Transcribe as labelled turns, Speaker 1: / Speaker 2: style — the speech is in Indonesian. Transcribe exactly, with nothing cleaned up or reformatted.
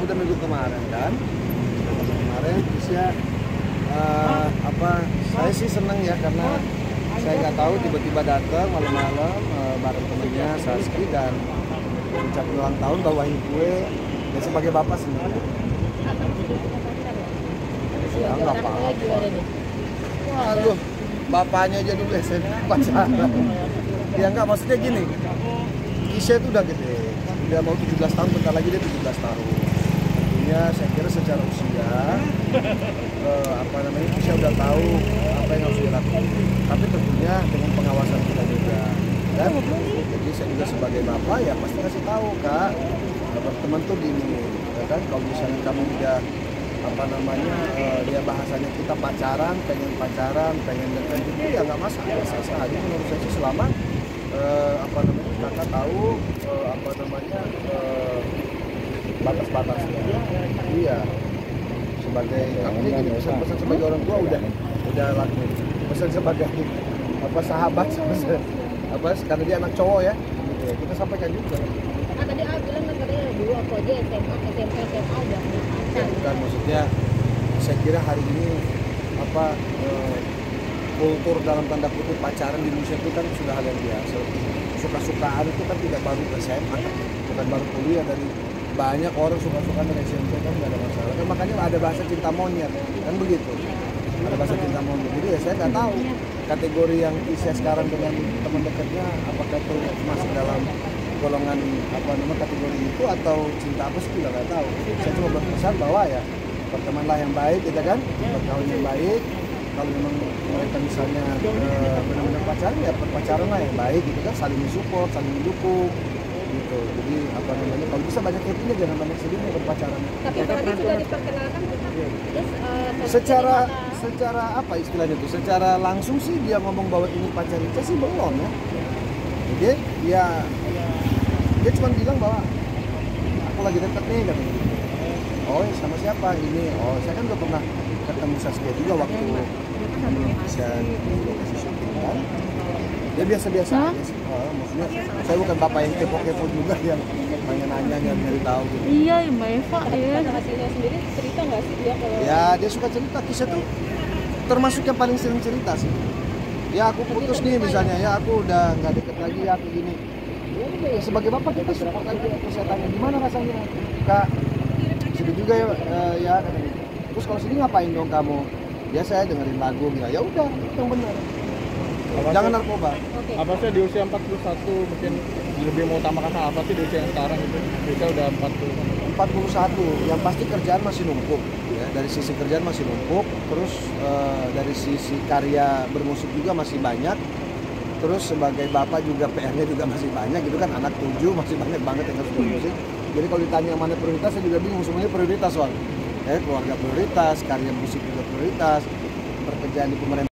Speaker 1: udah minggu kemarin kan. Kemarin Kisya uh, apa? Saya sih seneng ya karena saya nggak tahu tiba-tiba datang malam-malam uh, bareng temennya Saski dan ucapin ulang tahun bawain kue dan sebagai bapak sendiri. Ya nggak apa-apa. Waduh, bapaknya aja dulu S M P pacaran. Ya nggak, maksudnya gini, Kisya itu udah gede, udah mau tujuh belas tahun, bentar lagi dia tujuh belas tahun. Tentunya saya kira secara usia, eh, apa namanya, Kisya udah tahu apa yang harus dilakukan. Tapi tentunya dengan pengawasan kita juga. Dan jadi saya juga sebagai bapak ya pasti kasih tahu, Kak, teman tuh gini, ya kan, kalau misalnya kamu udah apa namanya, uh, dia bahasanya kita pacaran, pengen pacaran, pengen dekat itu ya nggak masalah, sah-sah aja menurut saya sih selama uh, apa namanya kakak tahu uh, apa namanya uh, batas-batasnya. Iya, sebagai ini gini, pesan-pesan sebagai orang tua udah udah lakuin, pesan sebagai apa sahabat, pesan, apa karena dia anak cowok ya, gitu ya, kita sampaikan juga.
Speaker 2: Nah, tadi A bilang kan katanya dulu aku aja S M A, S M P, S M A udah punya pacar.
Speaker 1: Bukan, maksudnya saya kira hari ini apa eh, kultur dalam tanda kutip pacaran di Indonesia itu kan sudah hal yang biasa. Suka-sukaan itu kan tidak baru S M A, kan? Bukan baru kuliah, dari banyak orang suka-sukaan dari S M P kan nggak ada masalah. Kan makanya ada bahasa cinta monyet, kan begitu. Ada bahasa cinta monyet. Jadi ya saya nggak tahu kategori yang Kisya sekarang dengan teman dekatnya apakah itu masuk dalam golongan apa namanya kategori itu atau cinta apa sih juga nggak tahu. Saya cuma berpesan bahwa ya pertemananlah yang baik, gitu kan, bergaul yang baik. Kalau memang mereka misalnya eh, benar-benar pacaran ya berpacaran lah yang baik, gitu kan, saling support, saling mendukung, gitu. Jadi apa namanya, kalau bisa banyak happy-nya, jangan banyak sedihnya berpacaran.
Speaker 2: Tapi tadi sudah diperkenalkan terus uh,
Speaker 1: Secara secara apa istilahnya tuh? Secara langsung sih dia ngomong bahwa ini pacar kita sih belum ya. Jadi ya dia cuma bilang bahwa aku lagi deket nih katanya. Oh sama siapa ini? Oh saya kan udah pernah ketemu Saskia juga waktu bisa di lokasi syuting kan. Dia biasa-biasa aja sih. Oh, maksudnya saya bukan bapak yang kepo-kepo juga yang nanya-nanya nyari tahu gitu.
Speaker 3: Iya, Mbak Eva ya.
Speaker 2: sama Kisya sendiri cerita nggak sih dia kalau
Speaker 1: Ya dia suka cerita. Kisya tuh termasuk yang paling sering cerita sih. Ya aku putus nih misalnya, ya aku udah nggak deket lagi, ya aku gini. Ya, sebagai bapak kita support aja. Terus saya tanya gimana rasanya, Kak? Sedih juga ya, uh, ya. Terus kalau sedih ngapain dong kamu? Ya saya dengerin lagu gitu. Ya udah, itu yang benar. Jangan narkoba.
Speaker 2: okay.
Speaker 4: Apa sih di usia empat puluh satu mungkin lebih mau utamakan apa sih di usia yang sekarang itu? Di usia udah empat puluh.
Speaker 1: empat puluh satu, yang pasti kerjaan masih numpuk ya. Dari sisi kerjaan masih numpuk, terus uh, dari sisi karya bermusik juga masih banyak. Terus sebagai bapak juga P R-nya juga masih banyak gitu kan, anak tujuh masih banyak banget yang harus bermusik. Jadi kalau ditanya mana prioritas, saya juga bingung, semuanya prioritas soal. Ya, keluarga prioritas, karya musik juga prioritas, pekerjaan di pemerintah